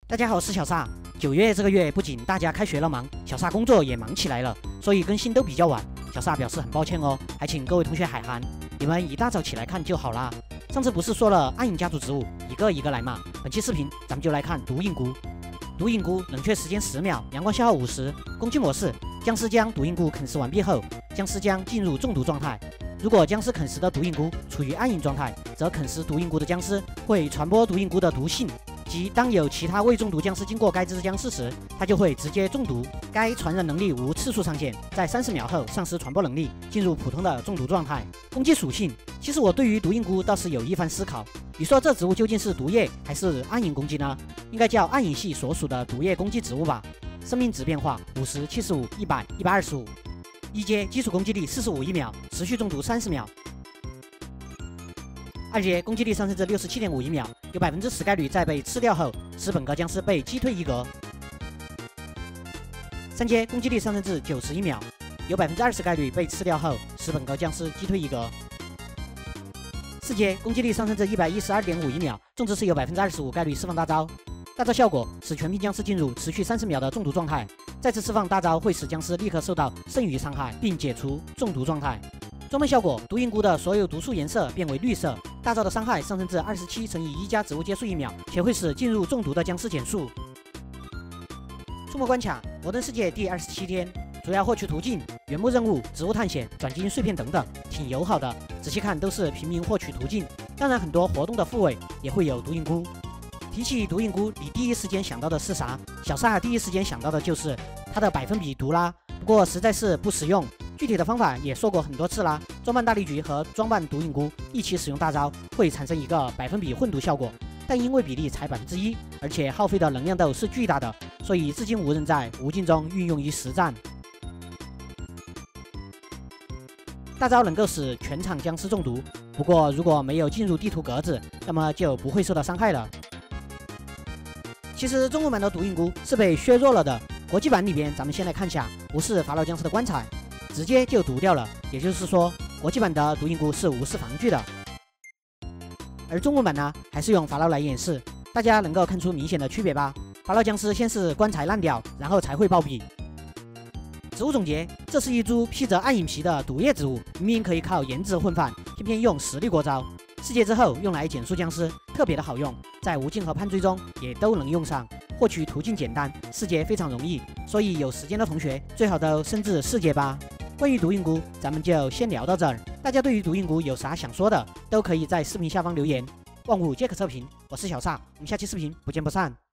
大家好，我是小撒。9月这个月不仅大家开学了忙，小撒工作也忙起来了，所以更新都比较晚。小撒表示很抱歉哦，还请各位同学海涵，你们一大早起来看就好啦。上次不是说了暗影家族植物一个一个来嘛？本期视频咱们就来看毒影菇。毒影菇冷却时间10秒，阳光消耗50。攻击模式：僵尸将毒影菇啃食完毕后，僵尸将进入中毒状态。如果僵尸啃食的毒影菇处于暗影状态，则啃食毒影菇的僵尸会传播毒影菇的毒性。即当有其他未中毒僵尸经过该只僵尸时，它就会直接中毒。该传染能力无次数上限，在30秒后丧失传播能力，进入普通的中毒状态。攻击属性：其实我对于毒影菇倒是有一番思考。你说这植物究竟是毒液还是暗影攻击呢？应该叫暗影系所属的毒液攻击植物吧。生命值变化50、75、100、125。一阶基础攻击力45.1秒，持续中毒30秒。2阶攻击力上升至67.51秒，有10%概率在被吃掉后，使本格僵尸被击退1格。3阶攻击力上升至91秒，有20%概率被吃掉后，使本格僵尸击退1格。4阶攻击力上升至112.51秒，种植时有25%概率释放大招。大招效果使全屏僵尸进入持续30秒的中毒状态，再次释放大招会使僵尸立刻受到剩余伤害，并解除中毒状态。装备效果：毒影菇的所有毒素颜色变为绿色，大招的伤害上升至27乘以1加植物接触1秒，且会使进入中毒的僵尸减速。触摸关卡：摩登世界第27天，主要获取途径：原木任务、植物探险、转基因碎片等等，挺友好的。仔细看都是平民获取途径，当然很多活动的副尾也会有毒影菇。提起毒影菇，你第一时间想到的是啥？小撒第一时间想到的就是它的百分比毒啦，不过实在是不实用。具体的方法也说过很多次啦，装扮大力菊和装扮毒影菇一起使用大招，会产生一个百分比混毒效果，但因为比例才1%，而且耗费的能量都是巨大的，所以至今无人在无尽中运用于实战。大招能够使全场僵尸中毒，不过如果没有进入地图格子，那么就不会受到伤害了。其实中文版的毒影菇是被削弱了的，国际版里边咱们先来看下无视法老僵尸的棺材，直接就毒掉了，也就是说国际版的毒影菇是无视防具的，而中文版呢还是用法老来演示，大家能够看出明显的区别吧？法老僵尸先是棺材烂掉，然后才会暴毙。植物总结：这是一株披着暗影皮的毒液植物，明明可以靠颜值混饭，偏偏用实力过招。4阶之后用来减速僵尸特别的好用，在无尽和判追中也都能用上，获取途径简单，4阶非常容易，所以有时间的同学最好都升至4阶吧。关于毒影菇咱们就先聊到这儿，大家对于毒影菇有啥想说的，都可以在视频下方留言。万物皆可测评，我是小撒，我们下期视频不见不散。